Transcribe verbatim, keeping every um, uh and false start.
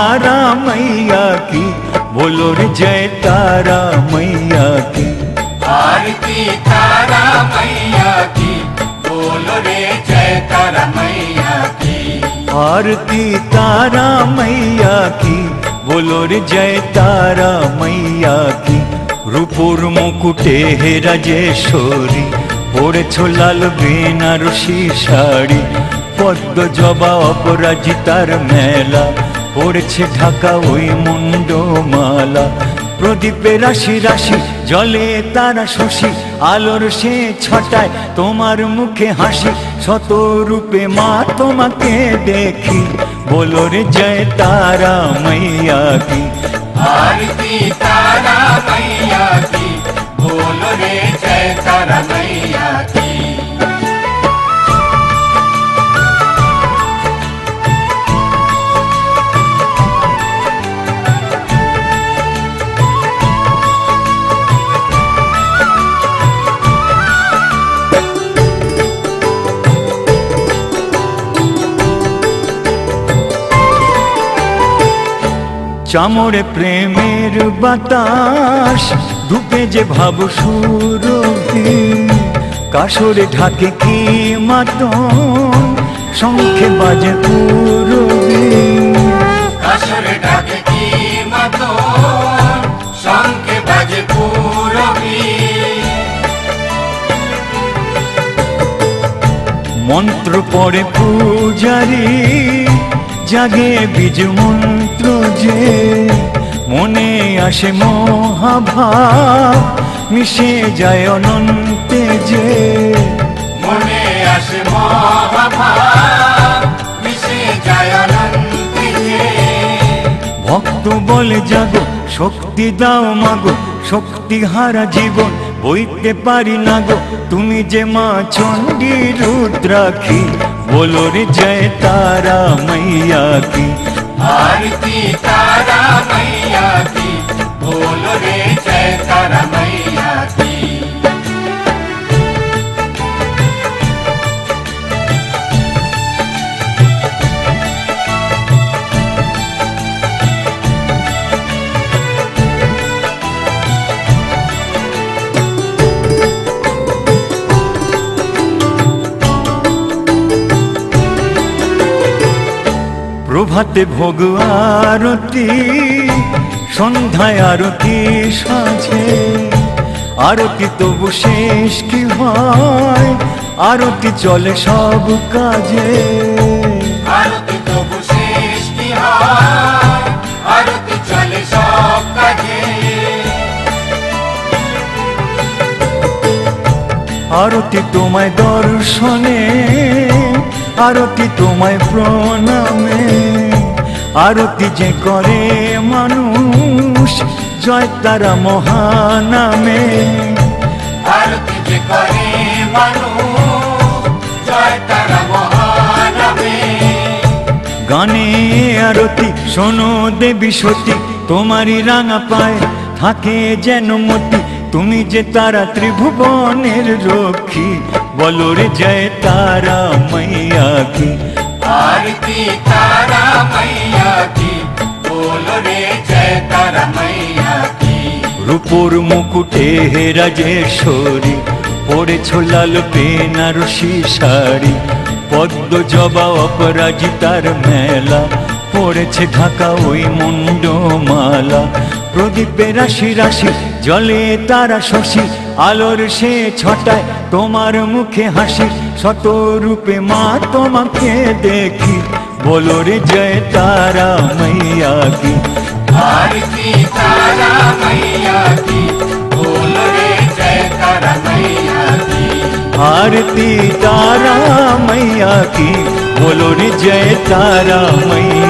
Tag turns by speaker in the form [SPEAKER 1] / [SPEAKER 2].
[SPEAKER 1] तारा मैया की, बोलो रे जय तारा मैया की।
[SPEAKER 2] आरती तारा मैया की, बोलो रे जय तारा मैया की।
[SPEAKER 1] आरती तारा मैया की, बोलो रे जय तारा मैया की। रूपोर मुकुटे हे राजेश्वरी, পড়েছো লাল বেনারসি শাড়ি, পদ্ম জবা অপরাজিতার মেলা, পড়েছে ঢাকা ওই মুন্ডমালা। প্রদীপে রাশি রাশি জলে তারা শশী, আলোর সে ছটায় তোমার মুখে হাসি। শত রূপে মা তোমাকে দেখি, বলো রে জয় তারা मैया की।
[SPEAKER 2] आरती तारा मैया की, बोलो रे जय तारा मैया की।
[SPEAKER 1] চামড়ে প্রেমের বাতাস, ধুপে যে ভাব সুরভি, কাসরে ঢাকে কি মাতন, শঙ্খে বাজে পুরবি।
[SPEAKER 2] কাসরে ঢাকে কি মাতন, শঙ্খে বাজে পুরবি।
[SPEAKER 1] মন্ত্র পড়ে পূজারি, জাগে বীজ মন্ত্র যে, মনে আসে মহাভাব, মিশে যায় অনন্তে যে।
[SPEAKER 2] মনে আসে মহাভাব, মিশে যায় অনন্তে যে।
[SPEAKER 1] ভক্ত বলে জাগো, শক্তি দাও মাগো, শক্তি হারা জীবন বইতে পারি না গো, তুমি যে মা চণ্ডী রুদ্রাক্ষী, बोलो रे जय तारा मैया की।
[SPEAKER 2] आरती तारा मैया की, बोलो रे जय तारा मैया की।
[SPEAKER 1] প্রভাতে ভোগ আরতি, সন্ধ্যায় আরতি সাজে, আরতি তবু শেষ কি হয়, আরতি চলে সব কাজে।
[SPEAKER 2] আরতি তবু শেষ কি হয়, আরতি চলে সব কাজে।
[SPEAKER 1] আরতি তোমায় দর্শনে, আরতি তোমায় প্রণামে, আরতি যে করে মানুষ জয় তারা মহানামে।
[SPEAKER 2] আরতি যে করে মানুষ জয় তারা মহানামে।
[SPEAKER 1] গানে আরতি শোনো দেবী সতী, তোমারই রাঙা পায়ে থাকে যেন মতি, তুমি যে তারা ত্রিভুবনের রক্ষী, बोलो रे जय तारा मैया की।
[SPEAKER 2] आरती तारा मैया की, बोलो रे जय तारा मैया की।
[SPEAKER 1] रूपोर मुकुटे हे राजेश्वरी, পড়েছো লাল বেনারসি শাড়ি, পদ্ম জবা অপরাজিতার মেলা, পড়েছে ঢাকা ওই মুন্ডমালা। প্রদীপে রাশি রাশি জলে তারা শশী, আলোর সে ছটায় তোমার মুখে হাসি। শত রূপে মা তোমাকে দেখি, बोलो रे जय तारा मैया की।
[SPEAKER 2] आरती तारा मैया की, बोलो रे जय तारा मैया की।
[SPEAKER 1] आरती तारा मैया की, बोलो रे जय तारा मैया।